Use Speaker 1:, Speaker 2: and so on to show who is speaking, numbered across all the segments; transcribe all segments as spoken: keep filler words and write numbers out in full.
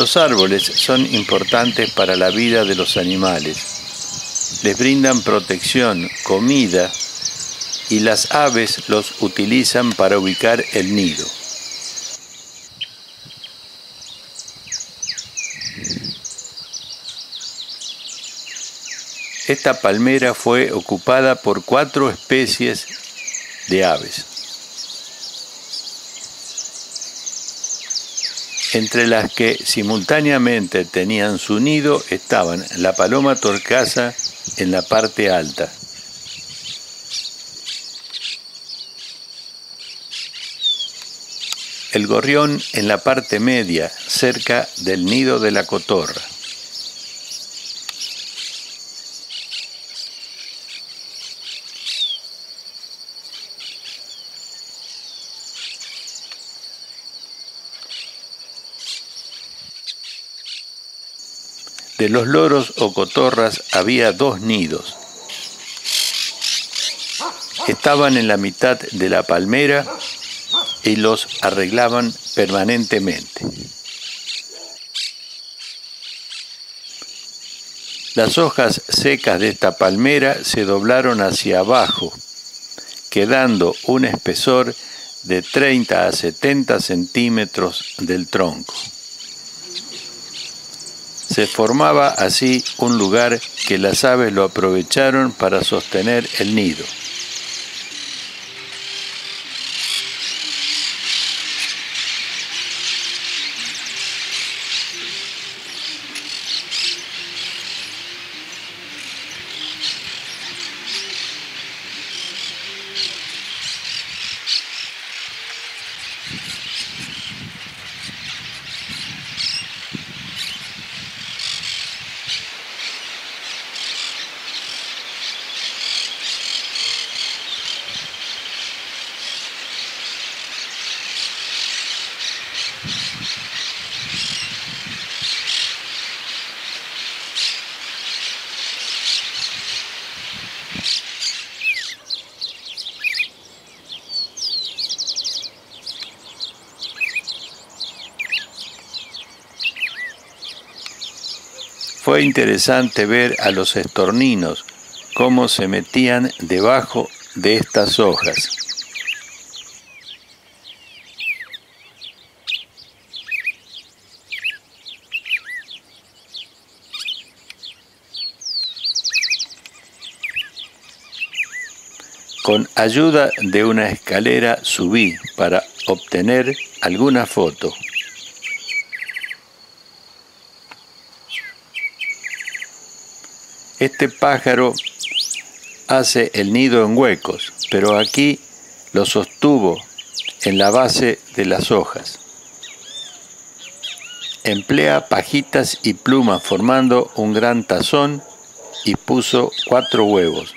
Speaker 1: Los árboles son importantes para la vida de los animales. Les brindan protección, comida y las aves los utilizan para ubicar el nido. Esta palmera fue ocupada por cuatro especies de aves, entre las que simultáneamente tenían su nido estaban la paloma torcaza en la parte alta, el gorrión en la parte media, cerca del nido de la cotorra, de los loros o cotorras había dos nidos. Estaban en la mitad de la palmera y los arreglaban permanentemente. Las hojas secas de esta palmera se doblaron hacia abajo, quedando un espesor de treinta a setenta centímetros del tronco. Se formaba así un lugar que las aves lo aprovecharon para sostener el nido. Fue interesante ver a los estorninos cómo se metían debajo de estas hojas. Con ayuda de una escalera subí para obtener alguna foto. Este pájaro hace el nido en huecos, pero aquí lo sostuvo en la base de las hojas. Emplea pajitas y plumas formando un gran tazón y puso cuatro huevos.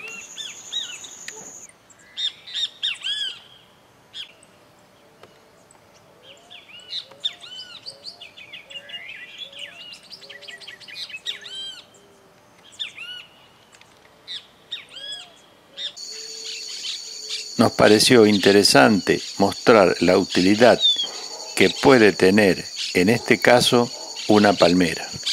Speaker 1: Nos pareció interesante mostrar la utilidad que puede tener, en este caso, una palmera.